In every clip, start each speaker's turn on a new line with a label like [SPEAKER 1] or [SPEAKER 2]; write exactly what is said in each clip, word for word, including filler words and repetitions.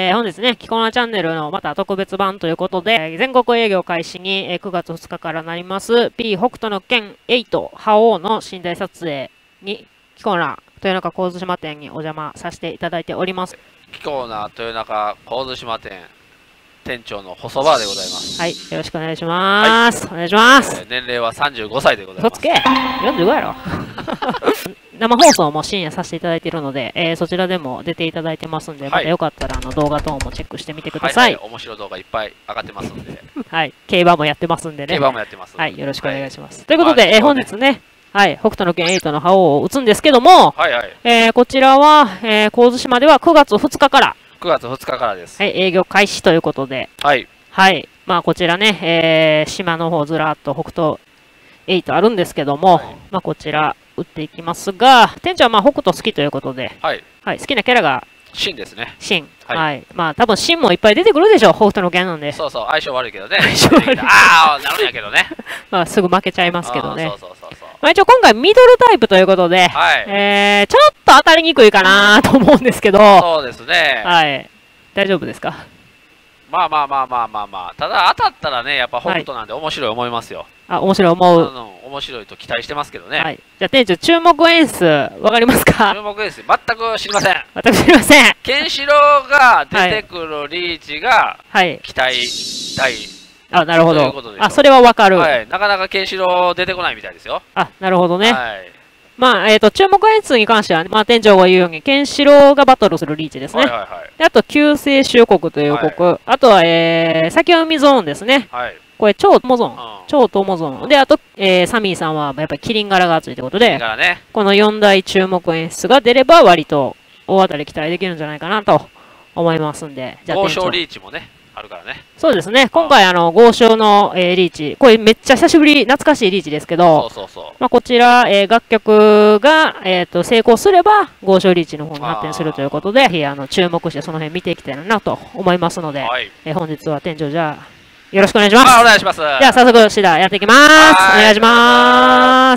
[SPEAKER 1] えー、本日ね、キコナチャンネルのまた特別版ということで、全国営業開始に、えー、くがつふつかからなります、P 北斗の拳エイト覇王の寝台撮影に、キコナ豊中神津島店にお邪魔させていただいております。
[SPEAKER 2] キコナ豊中神津島店店長の細バーでございます。
[SPEAKER 1] はい、よろしくお願いします。はい、お願いします。
[SPEAKER 2] えー、年齢はさんじゅうごさいでございます。
[SPEAKER 1] そつけ !よんじゅうご やろ生放送も深夜させていただいているので、えー、そちらでも出ていただいてますんで、はい、またよかったらあの動画等もチェックしてみてください。はい、はい、
[SPEAKER 2] 面白い動画いっぱい上がってますんで。
[SPEAKER 1] はい、競馬もやってますんでね。
[SPEAKER 2] 競馬もやってます。
[SPEAKER 1] はい、よろしくお願いします。はい、ということで、まあ、えー、本日ね、はい、北斗の拳エイトの覇王を打つんですけども、
[SPEAKER 2] はいはい、
[SPEAKER 1] えー、こちらは、えー、神津島ではくがつふつかから、
[SPEAKER 2] くがつふつかからです。
[SPEAKER 1] はい、営業開始ということで、
[SPEAKER 2] はい。
[SPEAKER 1] はい、まあこちらね、えー、島の方ずらっと北斗エイトあるんですけども、はい、まあこちら打っていきますが、店長はまあ北斗好きということで、はい、はい、好きなキャラが
[SPEAKER 2] シンですね。
[SPEAKER 1] シン。はい、はい。まあ多分シンもいっぱい出てくるでしょう、北斗の拳なんで。
[SPEAKER 2] そうそう、相性悪いけどね。相性悪い。ああ、なるんやけどね。
[SPEAKER 1] まあすぐ負けちゃいますけどね。
[SPEAKER 2] そうそうそうそう。
[SPEAKER 1] まあ一応今回ミドルタイプということで、はい、えー、ちょっと当たりにくいかなと思うんですけど。
[SPEAKER 2] そうですね。
[SPEAKER 1] はい。大丈夫ですか？
[SPEAKER 2] まあまあまあまあまあまあ、ただ当たったらね、やっぱ北斗なんで面白い思いますよ。はい、
[SPEAKER 1] あ、面白い思う。
[SPEAKER 2] あの面白いと期待してますけどね。
[SPEAKER 1] はい。じゃあ店長、注目演出、わかりますか？
[SPEAKER 2] 注目演出、全く知りません。
[SPEAKER 1] 全く知りません。
[SPEAKER 2] ケンシロウが出てくるリーチが、はい、期待大。
[SPEAKER 1] あ、なるほど。あ、それはわかる。
[SPEAKER 2] はい。なかなかケンシロウ出てこないみたいですよ。
[SPEAKER 1] あ、なるほどね。
[SPEAKER 2] はい。
[SPEAKER 1] まあ、えっ、ー、と、注目演出に関しては、ね、まあ、店長が言うように、ケンシロウがバトルするリーチですね。はいはいはい、であと、救世主国という国。はい、あとは、えー、先読みゾーンですね。はい、これ、超友ゾーン。うん、超友ゾーン。で、あと、えー、サミーさんは、やっぱりキリン柄が熱いということで、ね、このよん大注目演出が出れば、割と大当たり期待できるんじゃないかなと思いますんで。
[SPEAKER 2] じゃあ、豪商リーチもね。あるからね。
[SPEAKER 1] そうですね。今回、あの、豪商の、えー、リーチ。これめっちゃ久しぶり、懐かしいリーチですけど、そうそうそう。まあ、こちら、えー、楽曲が、えっと、成功すれば、豪商リーチの方に発展するということで、ぜひ、あの、注目してその辺見ていきたいなと思いますので、はい、えー、本日は店長、じゃあ、よろしくお願いします。
[SPEAKER 2] あ、お願いします。じゃ
[SPEAKER 1] あ、早速、シダやっていきます。お願いします。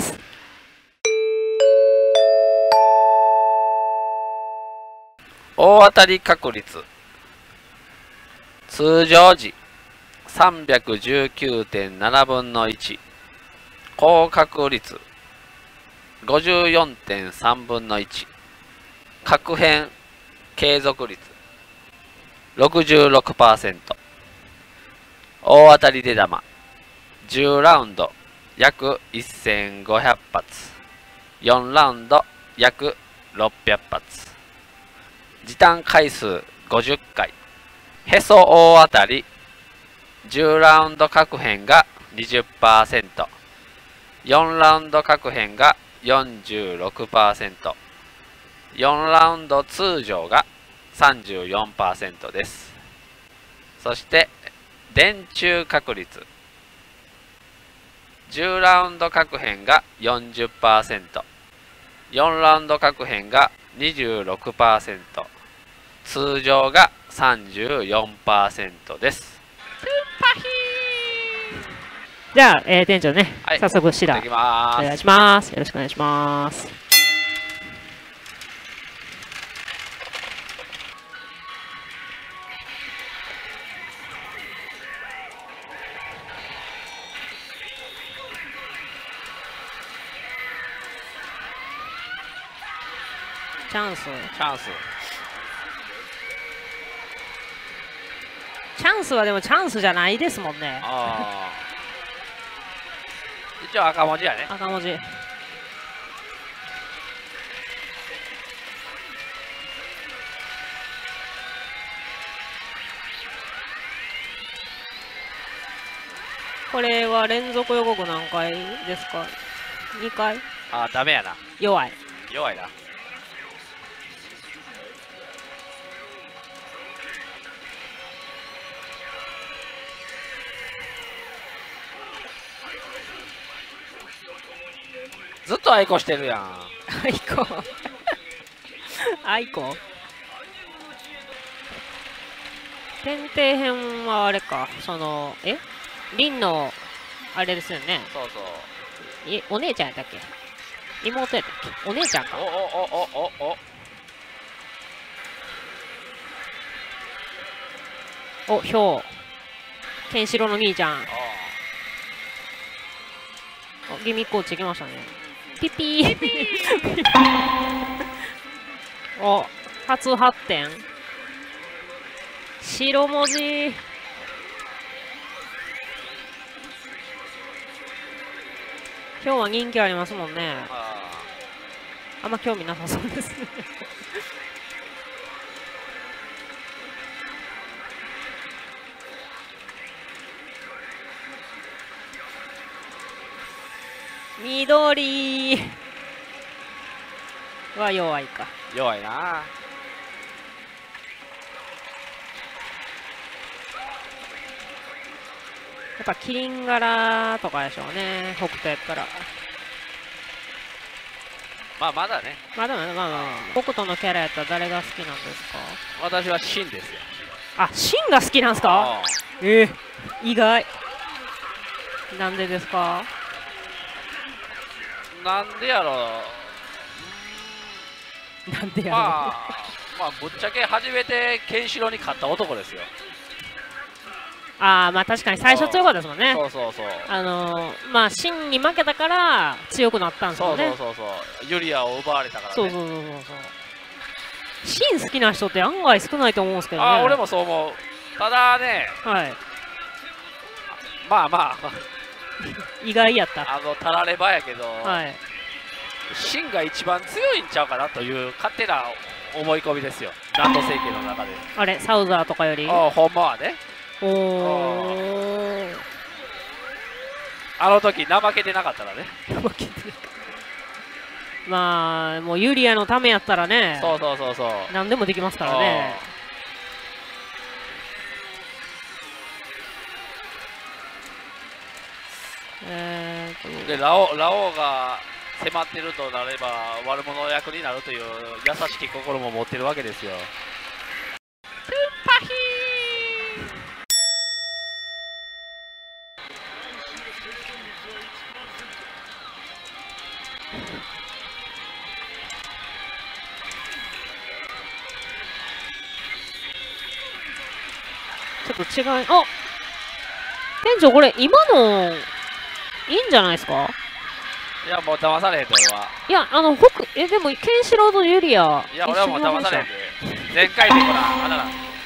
[SPEAKER 2] 大当たり確率。通常時 さんびゃくじゅうきゅうてんななぶんのいち、高確率 ごじゅうよんてんさんぶんのいち、確変継続率 ろくじゅうろくパーセント、大当たり出玉じゅうラウンド約せんごひゃく発、よんラウンド約ろっぴゃく発、時短回数ごじゅっかい、へそ大当たりじゅうラウンド確変が にじゅっパーセント、よんラウンド確変が よんじゅうろくパーセント、よんラウンド通常が さんじゅうよんパーセント です。そして電柱確率じゅうラウンド確変が よんじゅっパーセント、よんラウンド確変が にじゅうろくパーセント、通常が さんじゅうよんパーセント です。
[SPEAKER 1] じゃあ、えー、店長ね、はい、早速シダお願いします。よろしくお願いします。チャンス。
[SPEAKER 2] チャンス。
[SPEAKER 1] チャンスはでもチャンスじゃないですもんね。
[SPEAKER 2] あ一応赤文字やね。
[SPEAKER 1] 赤文字。これは連続予告何回ですか？にかい？
[SPEAKER 2] ああ、ダメやな。
[SPEAKER 1] 弱い。
[SPEAKER 2] 弱いな。ずっとアイコしてるやん。
[SPEAKER 1] アイコアイコ天底編はあれか、その、えリンの、あれですよね。
[SPEAKER 2] そうそう。
[SPEAKER 1] え、お姉ちゃんやったっけ？妹やったっけ？お姉ちゃんか。
[SPEAKER 2] おおおおおお
[SPEAKER 1] お、ひょう。ケンシロウの兄ちゃん。お、ギミック落ちてきましたね。ピピー。ピピーお、初発展。白文字。今日は人気ありますもんね。あんま興味なさそうですね。緑は弱いか。
[SPEAKER 2] 弱いな。や
[SPEAKER 1] っぱキリン柄とかでしょうね、北斗やったら。
[SPEAKER 2] まあまだね。
[SPEAKER 1] まだまだまだまだ。北斗のキャラやったら誰が好きなんですか？
[SPEAKER 2] 私はシンですよ。
[SPEAKER 1] あ、シンが好きなんですか？ええ、意外。なんでですか？
[SPEAKER 2] なんでやろ
[SPEAKER 1] う。なんでやろう。
[SPEAKER 2] まあ、まあ、ぶっちゃけ初めてケンシロウに勝った男ですよ。
[SPEAKER 1] ああ、まあ確かに最初強かったですもんね。
[SPEAKER 2] そうそうそう。
[SPEAKER 1] あのー、まあシンに負けたから強くなったんですよね。
[SPEAKER 2] そうそうそうそう。ユリアを奪われたからね。
[SPEAKER 1] そうそうそうそうそう。シン好きな人って案外少ないと思うんですけどね。
[SPEAKER 2] ああ、俺もそう思う。ただね、
[SPEAKER 1] はい。
[SPEAKER 2] まあまあ。
[SPEAKER 1] 意外やった。
[SPEAKER 2] あの、たらればやけど、
[SPEAKER 1] はい。
[SPEAKER 2] シンが一番強いんちゃうかなという勝手な思い込みですよ。ランド政権の中で。
[SPEAKER 1] あれ、サウザーとかより？
[SPEAKER 2] ああ、ほんまはね。
[SPEAKER 1] おー。
[SPEAKER 2] あの時怠けてなかったらね。
[SPEAKER 1] 怠けてまあ、もうユリアのためやったらね。
[SPEAKER 2] そうそうそうそう。
[SPEAKER 1] 何でもできますからね。えー、
[SPEAKER 2] でラオラオウが迫ってるとなれば悪者役になるという優しき心も持ってるわけですよ。トゥンパヒ
[SPEAKER 1] ーちょっと違い、あ、店長これ今のいいんじゃないですか？
[SPEAKER 2] いや、もう騙されへんと俺は。
[SPEAKER 1] いや、あの、北、え、でも、ケンシロウとユリア。
[SPEAKER 2] いや、俺はもう騙されへんで。全回転ほら、あらら。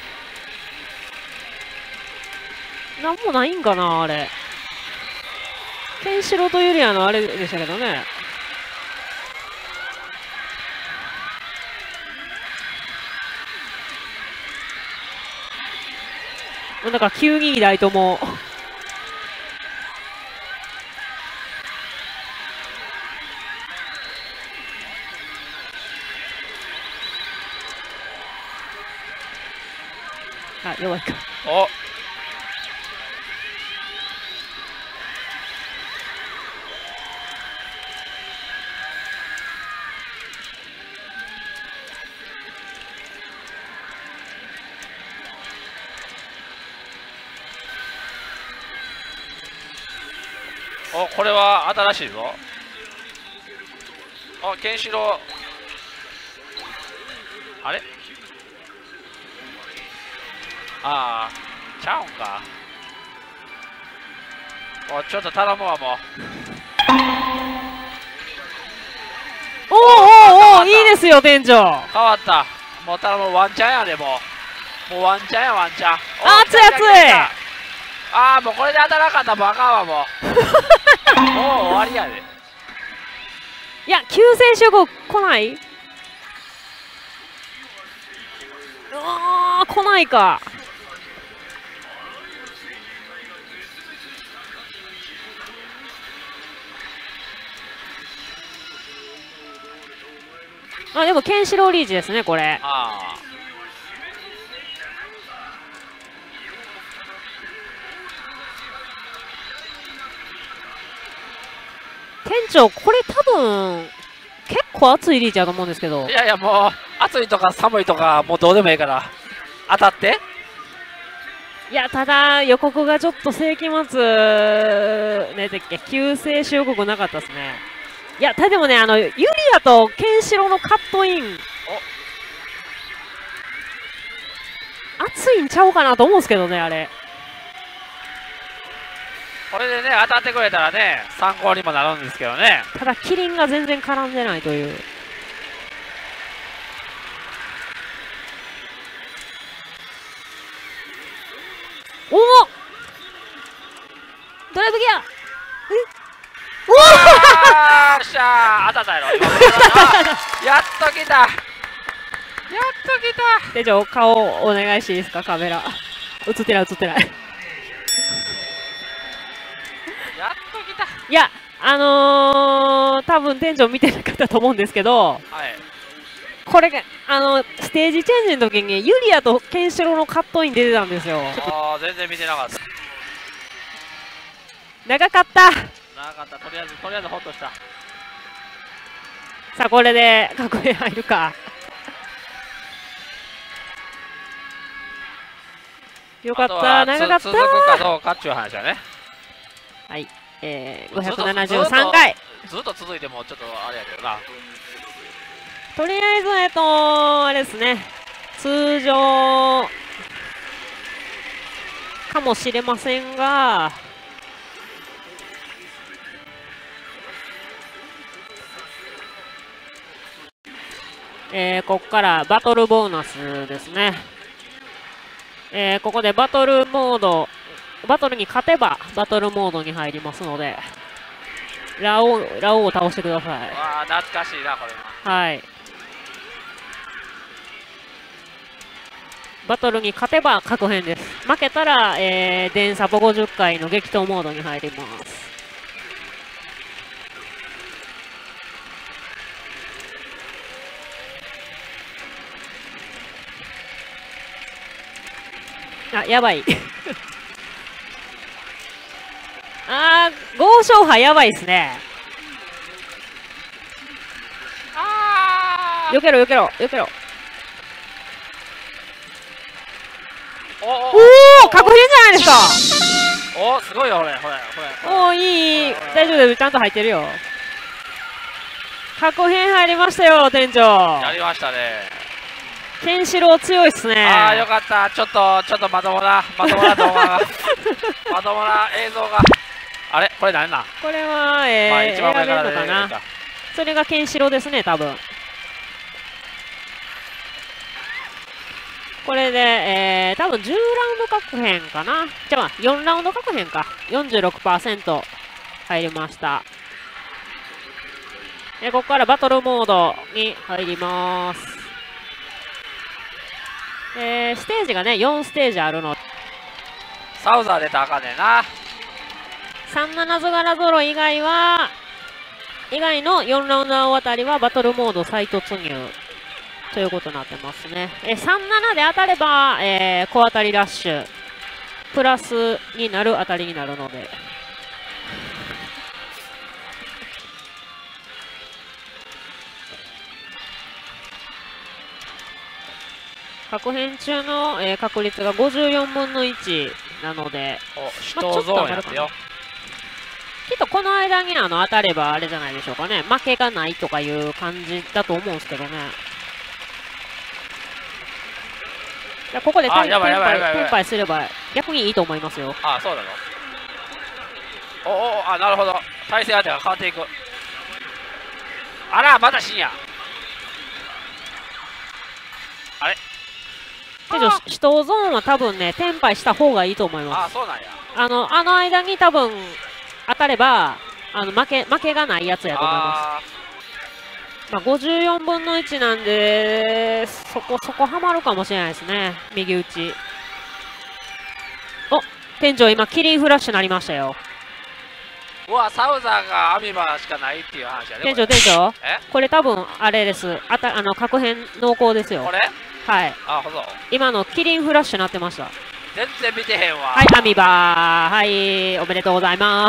[SPEAKER 1] なんもないんかな、あれ。ケンシロウとユリアのあれでしたけどね。だから、急ににだいとも。あ、弱いか。
[SPEAKER 2] おお、これは新しいぞ。あ、ケンシロウ。あれああ、ちゃうんか。お、ちょっと頼むわ、もう。
[SPEAKER 1] おおおお、いいですよ、店長。
[SPEAKER 2] 変わった。もう頼む、ワンチャンやで、もう。もうワンチャンや、ワンチャン。
[SPEAKER 1] あ、熱い熱い。
[SPEAKER 2] ああ、もうこれで当たらなかったらバカはもう。もう終わりやで。
[SPEAKER 1] いや、救世主語来ない？うわー、来ないか。あ、でもケンシロウリーチですね、これ。
[SPEAKER 2] ああ。
[SPEAKER 1] 店長、これ多分結構熱いリーチだと思うんですけど。
[SPEAKER 2] いやいや、もう暑いとか寒いとかもうどうでもいいから当たって。
[SPEAKER 1] いや、ただ予告がちょっと世紀末ねてっけ救世主予告なかったですね。いや、ただでもね、あのユリアとケンシロウのカットイン、 熱いんちゃうかなと思うんですけどね、あれ。
[SPEAKER 2] これでね、当たってくれたらね、参考にもなるんですけどね。
[SPEAKER 1] ただ、キリンが全然絡んでないという。おおドライブギアえ
[SPEAKER 2] おおーっしゃー当たったやろやっと来たやっと来た
[SPEAKER 1] 店長、顔お願いしていいですか、カメラ。映ってない、映ってない。
[SPEAKER 2] やっと来た。
[SPEAKER 1] いや、あのー、多分店長見てなかったと思うんですけど、はい、これが、あの、ステージチェンジの時に、ユリアとケンシロウのカットイン出てたんですよ。
[SPEAKER 2] ああ、全然見てなかった。
[SPEAKER 1] 長かった。
[SPEAKER 2] 長かった。とりあえず、とりあえずホッとした。
[SPEAKER 1] さあ、これで、確変入るか。よかった、長かった。
[SPEAKER 2] 続くかどうかっていう話だね。
[SPEAKER 1] はい、えー、ごひゃくななじゅうさんかい。
[SPEAKER 2] ずっと続いてもちょっとあれやけどな。
[SPEAKER 1] とりあえず、えっと、あれですね、通常かもしれませんが、えー、ここからバトルボーナスですね。えー、ここでバトルモード、バトルに勝てばバトルモードに入りますので、ラオウ、ラオウを倒してください。
[SPEAKER 2] わあ、懐かしいな、これ
[SPEAKER 1] は。はい。バトルに勝てば確変です。負けたら、えー、電サポごじゅっかいの激闘モードに入ります。あ、やばい。あー、豪勝派やばいですね。
[SPEAKER 2] あー
[SPEAKER 1] よけろよけろよけろ。
[SPEAKER 2] おお
[SPEAKER 1] お、確変じゃないです
[SPEAKER 2] か。おお、すごいよ、これ、これ、これ。
[SPEAKER 1] おお、いい、大丈夫です、ちゃんと入ってるよ。確変入りましたよ、店長。
[SPEAKER 2] やりましたね。
[SPEAKER 1] ケンシロウ強いっすね。
[SPEAKER 2] ああ、よかった。ちょっと、ちょっとまともな、まともな動画が。まともな映像が。あれ、これ何なん。
[SPEAKER 1] これは、えー、まあ、一番上から選べるのかな。それがケンシロウですね、多分。これで、えー、多分じゅうラウンド確変かな。じゃあ、よんラウンド確変か。よんじゅうろくパーセント 入りました。で、ここからバトルモードに入ります。えー、ステージがね、よんステージあるの。
[SPEAKER 2] サウザー出たらあかんねんな。
[SPEAKER 1] さんなな図柄揃い以外は、以外のよんラウンドあたりはバトルモード再突入ということになってますね。えさんななで当たれば、えー、小当たりラッシュプラスになる当たりになるので。確変中の、えー、確率がごじゅうよんぶんのいちなので、
[SPEAKER 2] まあ、ちょっと上がるかな。
[SPEAKER 1] きっとこの間にあの当たればあれじゃないでしょうかね。負けがないとかいう感じだと思うんですけどね。いやここでテンパイすれば逆にいいと思いますよ。
[SPEAKER 2] ああ、そうなの。おお、あ、なるほど。対戦相手が変わっていく。あら、まだ深夜。あれ
[SPEAKER 1] けど、死闘ゾーンは多分ね、テンパイした方がいいと思います。
[SPEAKER 2] あ、そうなんや。
[SPEAKER 1] あの、あの間に多分、当たれば、あの、負け、負けがないやつやと思います。まあ、ごじゅうよんぶんのいちなんで、そこそこはまるかもしれないですね。右打ち。お、店長今、キリンフラッシュなりましたよ。
[SPEAKER 2] うわ、サウザーがアミバしかないっていう話やね。
[SPEAKER 1] 店長、店長。えこれ多分、あれです。あた、あの、確変濃厚ですよ。
[SPEAKER 2] これ
[SPEAKER 1] はい。
[SPEAKER 2] あ、ほど。
[SPEAKER 1] 今のキリンフラッシュなってました。
[SPEAKER 2] 全然見てへんわ。
[SPEAKER 1] はい、アミバー。はい、おめでとうございます。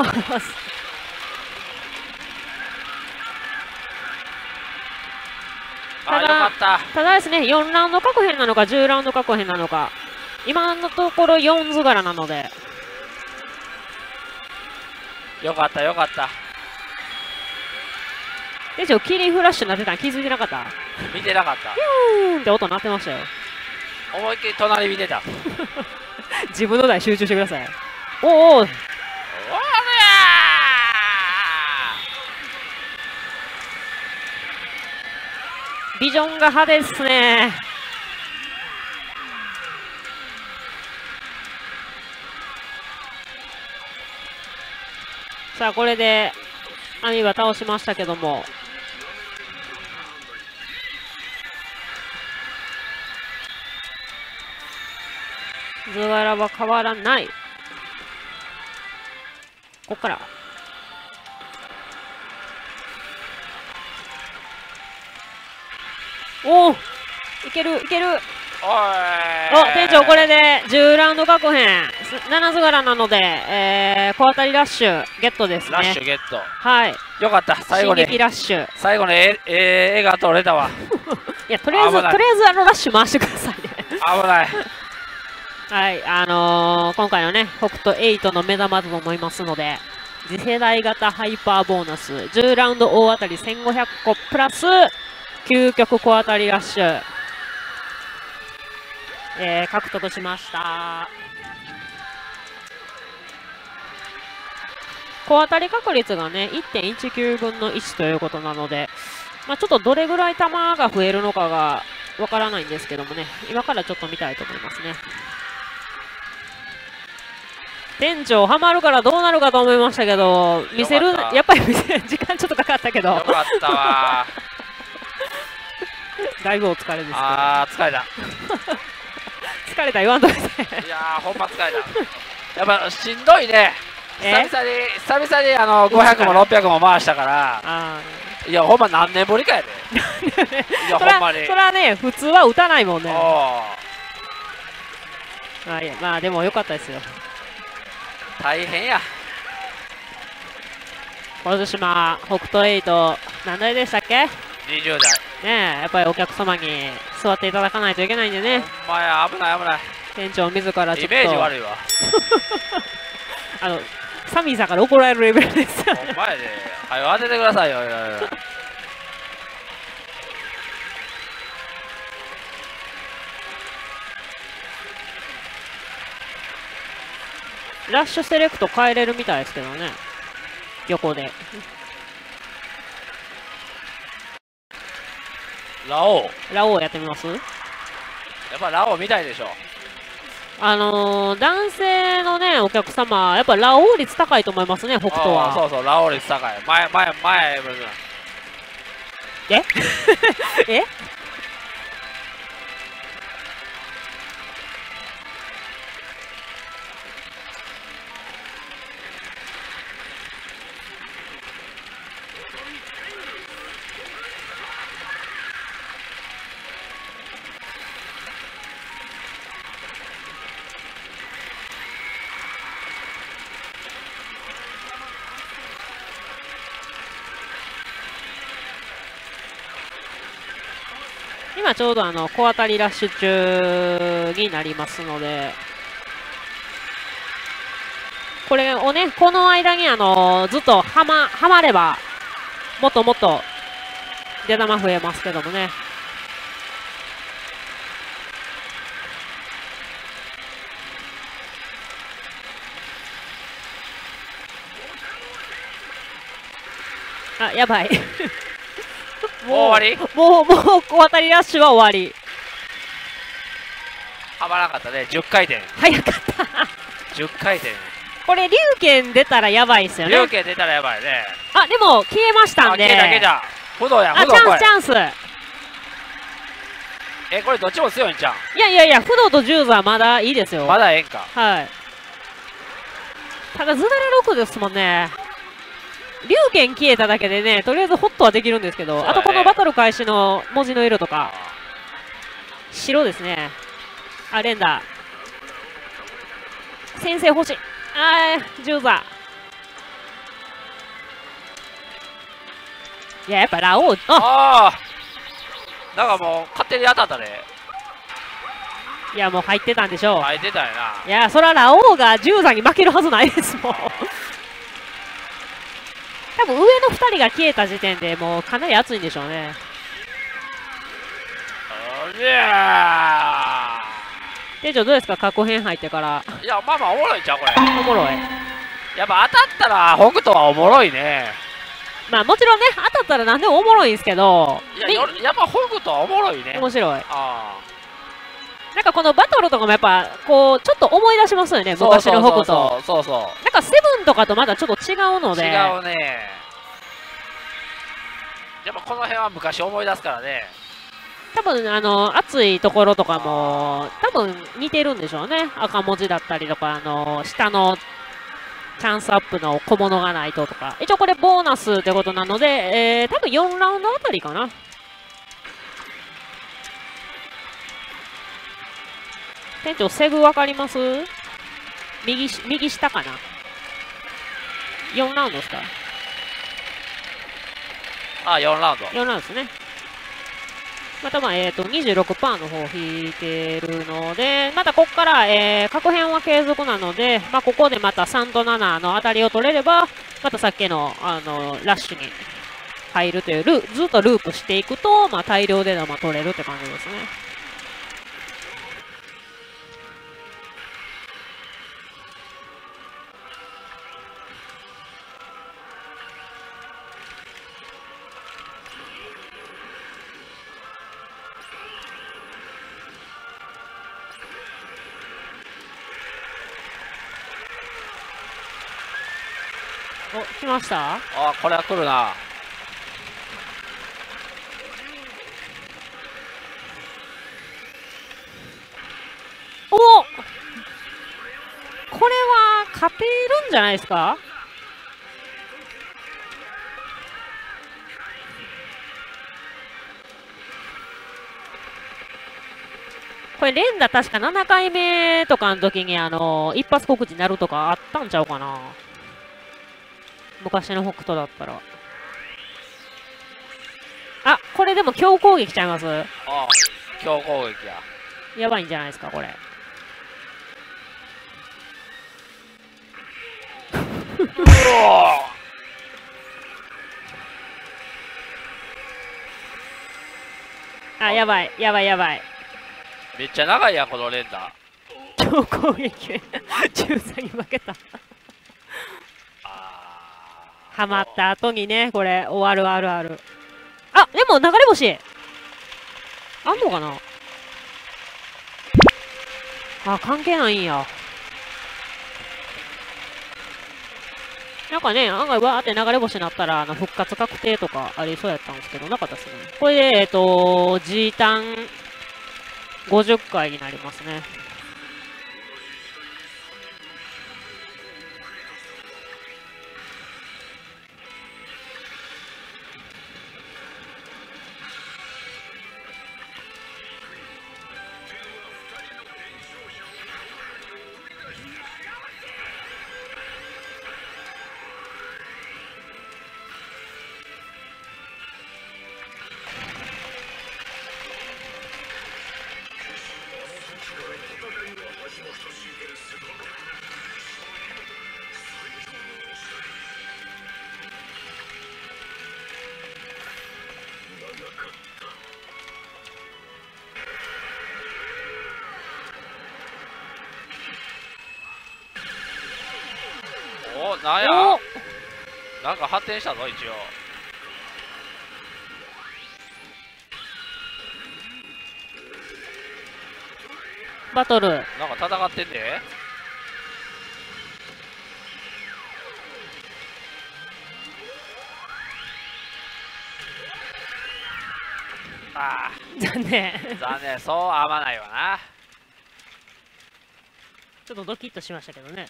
[SPEAKER 1] ただ、ただですね、よんラウンド確変なのか、じゅうラウンド確変なのか。今のところよん図柄なので。
[SPEAKER 2] よかった、よかった。
[SPEAKER 1] でしょ、キリンフラッシュなってたの気づいてなかった？
[SPEAKER 2] 見てなかった。
[SPEAKER 1] ヒューンって音鳴ってましたよ。
[SPEAKER 2] 思いっきり隣見てた。
[SPEAKER 1] 自分の台集中してください。おお。ビジョンが派ですね。さあこれで網は倒しましたけども、図柄は変わらない。ここからおお、いけるいける。お店長、これでじゅうラウンド確変なな図柄なので、えー、小当たりラッシュゲットですね。
[SPEAKER 2] ラッシュゲット、
[SPEAKER 1] はい、
[SPEAKER 2] よかった。最後に
[SPEAKER 1] 進撃ラッシュ、
[SPEAKER 2] 最後にええ絵が取れたわ。
[SPEAKER 1] いや、とりあえずとりあえずあのラッシュ回してくださいね。
[SPEAKER 2] 危ない。
[SPEAKER 1] はい、あのー、今回のね北斗エイトの目玉だと思いますので、次世代型ハイパーボーナスじゅうラウンド大当たりせんごひゃっこプラス究極小当たりラッシュ、えー、獲得しました。小当たり確率がね いってんいちきゅうぶんのいちということなので、まあ、ちょっとどれぐらい球が増えるのかがわからないんですけどもね、今からちょっと見たいと思いますね。店長ハマるからどうなるかと思いましたけど、見せるやっぱり見せる時間ちょっとかかったけど、
[SPEAKER 2] よかったわ。
[SPEAKER 1] だいぶお疲れですけど。
[SPEAKER 2] あー疲れた。
[SPEAKER 1] 疲れた言わんといて。
[SPEAKER 2] いやーほんま疲れた。やっぱしんどいね。久々に久々にあのごひゃくもろっぴゃくも回したから。あいやほんま何年ぶりかやで。いやほんまに。
[SPEAKER 1] それはね普通は打たないもんね。あいやまあでも良かったですよ。
[SPEAKER 2] 大変や。
[SPEAKER 1] 小津島北斗エイト何台でしたっけ？
[SPEAKER 2] にじゅうだい。
[SPEAKER 1] ねえやっぱりお客様に座っていただかないといけないんでね。
[SPEAKER 2] ほんまや危ない危ない。
[SPEAKER 1] 店長自らちょっと
[SPEAKER 2] イメージ悪いわ。
[SPEAKER 1] あのサミーさんから怒られるレベルです。
[SPEAKER 2] ほんまやで。はよ当ててくださいよ。いろいろ
[SPEAKER 1] ラッシュセレクト変えれるみたいですけどね、横で。
[SPEAKER 2] ラオウ
[SPEAKER 1] ラオウやってみます？
[SPEAKER 2] やっぱラオウみたいでしょ。
[SPEAKER 1] あのー、男性のねお客様やっぱラオウ率高いと思いますね、北斗は。
[SPEAKER 2] そうそうラオウ率高い。前前前
[SPEAKER 1] ええ今ちょうどあの小当たりラッシュ中になりますので、これをねこの間にあのずっとはまはまればもっともっと出玉増えますけどもね。あやばい。
[SPEAKER 2] もう終わ
[SPEAKER 1] りもう、もう、小当たりラッシュは終わり。
[SPEAKER 2] はまらなかったね、じゅっかいてん。
[SPEAKER 1] 早かった。
[SPEAKER 2] じゅっかいてん。
[SPEAKER 1] これ、龍拳出たらやばいっすよね。
[SPEAKER 2] 龍拳出たらやばいね。
[SPEAKER 1] あ、でも、消えましたんで。
[SPEAKER 2] 消えた、消えた。不動や、
[SPEAKER 1] 不動。あ、チャンス、チャンス。
[SPEAKER 2] え、これどっちも強いんちゃう？
[SPEAKER 1] いやいやいや、不動と十座はまだいいですよ。
[SPEAKER 2] まだええんか。
[SPEAKER 1] はい。ただ、図柄ろくですもんね。龍拳消えただけでね、とりあえずホットはできるんですけど、ね、あとこのバトル開始の文字の色とか、白ですね。あ、連打。先生欲しい。あー、十座。いや、やっぱラオウ。
[SPEAKER 2] ああなんかもう、勝手に当たったね。
[SPEAKER 1] いや、もう入ってたんでしょう。
[SPEAKER 2] 入ってたよな。
[SPEAKER 1] いや、そらラオウが十座に負けるはずないですもん。多分上のふたりが消えた時点でもうかなり熱いんでしょうね。
[SPEAKER 2] おりゃ
[SPEAKER 1] 店長どうですか、過去編入ってから。
[SPEAKER 2] いや、まあまあおもろいんちゃうこれ。
[SPEAKER 1] おもろい。
[SPEAKER 2] やっぱ当たったら北斗はおもろいね。
[SPEAKER 1] まあもちろんね、当たったら何でもおもろいんですけど、
[SPEAKER 2] いや、やっぱ北斗はおもろいね。
[SPEAKER 1] 面白い。
[SPEAKER 2] あ
[SPEAKER 1] なんかこのバトルとかもやっぱこうちょっと思い出しますよね、昔の北斗。
[SPEAKER 2] そうそう。
[SPEAKER 1] なんかセブンとかとまたちょっと違うので。
[SPEAKER 2] 違うね。やっぱこの辺は昔思い出すからね。
[SPEAKER 1] 多分あの熱いところとかも多分似てるんでしょうね。赤文字だったりとか、あの下のチャンスアップの小物がないととか。一応これボーナスってことなので、えー、多分よんラウンドあたりかな。店長セグ分かります？右右下かな。よんラウンドですか？
[SPEAKER 2] あ、よんラウンド。
[SPEAKER 1] よんラウンドですね。またまあ、えっ、ー、と、にじゅうろくパーセント の方を引いてるので、またここから、えー、過去編は継続なので、まあ、ここでまたさんとななの当たりを取れれば、またさっきの、あの、ラッシュに入るというル、ずっとループしていくと、まあ、大量で玉取れるって感じですね。お、来ました？
[SPEAKER 2] あ、これは来るな。
[SPEAKER 1] お、これは勝てるんじゃないですか？これ連打確かななかいめとかの時にあの一発告知になるとかあったんちゃうかな、昔の北斗だったら。あ、これでも強攻撃ちゃいます？あ
[SPEAKER 2] あ、強攻撃や。
[SPEAKER 1] やばいんじゃないですか、これ。あ、やばい、やばい、やばい。
[SPEAKER 2] めっちゃ長いやん、この連打。
[SPEAKER 1] 強攻撃。じゅうさんに負けた。はまった後にね、これ、終わるあるある。あ、でも流れ星あんのかなあ、関係ないんや。なんかね、案外わーって流れ星になったら、あの、復活確定とかありそうやったんですけど、なかったですね。これで、えっと、G ターンごじゅっかいになりますね。
[SPEAKER 2] お、なんや、なんか発展したぞ、一応。
[SPEAKER 1] バトル。
[SPEAKER 2] なんか戦ってんで。ああ、
[SPEAKER 1] 残念。
[SPEAKER 2] 残念、そう合わないわな。
[SPEAKER 1] ちょっとドキッとしましたけどね。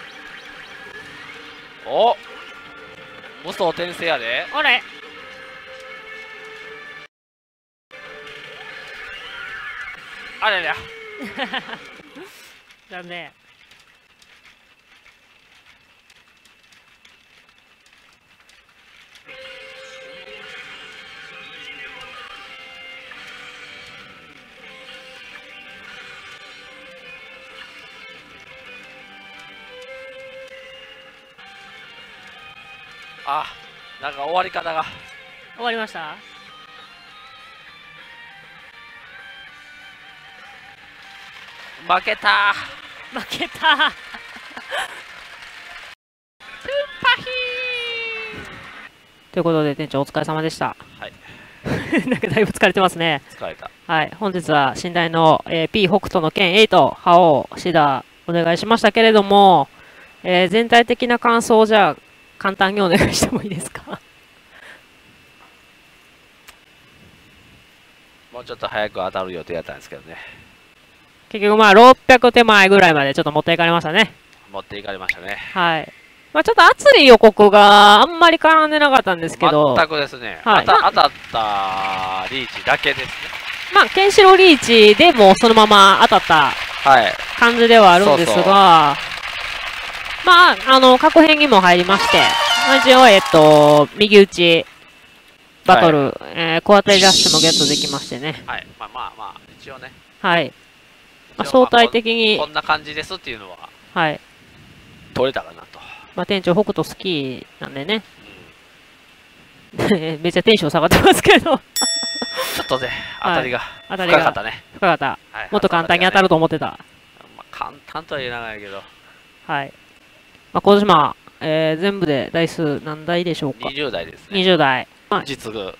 [SPEAKER 2] お、無双転生やで。
[SPEAKER 1] あれ
[SPEAKER 2] あれだ。
[SPEAKER 1] 残念。
[SPEAKER 2] あ、なんか終わり方が。
[SPEAKER 1] 終わりました。
[SPEAKER 2] 負けた。
[SPEAKER 1] 負けた。トゥンパヒー。ということで店長お疲れ様でした。
[SPEAKER 2] はい。
[SPEAKER 1] なんかだいぶ疲れてますね。
[SPEAKER 2] 疲れた。
[SPEAKER 1] はい。本日は寝台の、えー、P 北斗の剣エイト、覇王、シダお願いしましたけれども、えー、全体的な感想をじゃあ簡単にお願いしてもいいですか。
[SPEAKER 2] もうちょっと早く当たる予定だったんですけどね。
[SPEAKER 1] 結局まあろっぴゃく手前ぐらいまでちょっと持っていかれましたね。
[SPEAKER 2] 持っていかれましたね。
[SPEAKER 1] はい。まあちょっと熱い予告があんまり絡んでなかったんですけど。
[SPEAKER 2] 全くですね。
[SPEAKER 1] はい、
[SPEAKER 2] 当たったリーチだけですね。
[SPEAKER 1] まあ、ケンシロウリーチでもそのまま当たった感じではあるんですが、そうそう、まあ、あの、各編にも入りまして、一応、えっと、右打ちバトル、はい、えー、小当たりダッシュもゲットできましてね。
[SPEAKER 2] はい。まあまあまあ、一応ね。
[SPEAKER 1] はい。まあ、相対的に
[SPEAKER 2] こんな感じですっていうのは、
[SPEAKER 1] はい。
[SPEAKER 2] 取れたかなと。
[SPEAKER 1] まあ、店長、北斗好きなんでね。うん、めっちゃテンション下がってますけど。
[SPEAKER 2] ちょっとね、当たりが深かったね。
[SPEAKER 1] 深かった。もっと簡単に当たると思ってた。
[SPEAKER 2] まあ、簡単とは言えないけど。
[SPEAKER 1] はい。まあ、小島、えー、全部で台数何台でしょうか。
[SPEAKER 2] にじゅうだいですね。
[SPEAKER 1] にじゅうだい。
[SPEAKER 2] 実具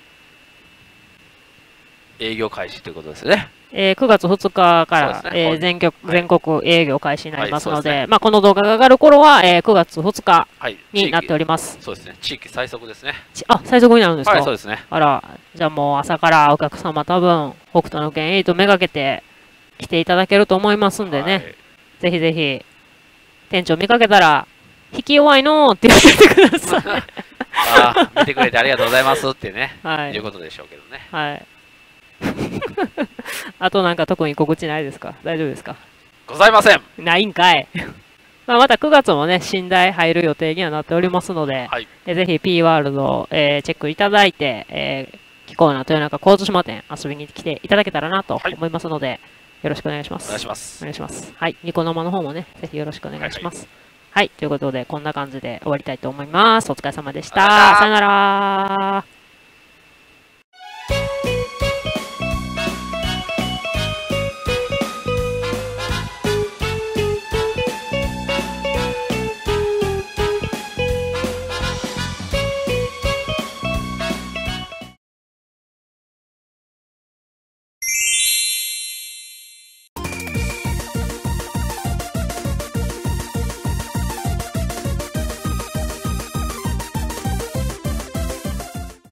[SPEAKER 2] 営業開始ということですね。
[SPEAKER 1] えー、くがつふつかから、ね、えー、全国、全国営業開始になりますので、はいはい、まあこの動画が上がる頃は、えー、くがつふつかになっております。
[SPEAKER 2] はい、そうですね。地域最速ですね。
[SPEAKER 1] あ、最速になるんですか。
[SPEAKER 2] はい、そうですね。
[SPEAKER 1] あら、じゃあもう朝からお客様多分、北斗の拳エイトめがけて来ていただけると思いますんでね。はい、ぜひぜひ、店長見かけたら、引き弱いのーって言ってください。
[SPEAKER 2] ああ、見てくれてありがとうございますってね、はい、いうことでしょうけどね。
[SPEAKER 1] はい。あとなんか特に告知ないですか？大丈夫ですか？
[SPEAKER 2] ございません。
[SPEAKER 1] ないんかい。まあまたくがつもね、寝台入る予定にはなっておりますので、はい、えぜひ P ワールド、えー、チェックいただいて、えー、気候な豊中高津島店遊びに来ていただけたらなと思いますので、はい、よろしくお願いします。
[SPEAKER 2] お願いします。
[SPEAKER 1] お願いします。はい。ニコ生の方もね、ぜひよろしくお願いします。はい、はいはい、ということで、こんな感じで終わりたいと思います。お疲れ様でした。さよなら。